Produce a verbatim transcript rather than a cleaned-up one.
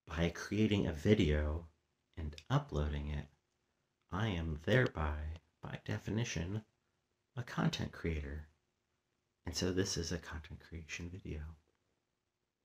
by creating a video and uploading it, I am thereby, by definition, a content creator. And so this is a content creation video.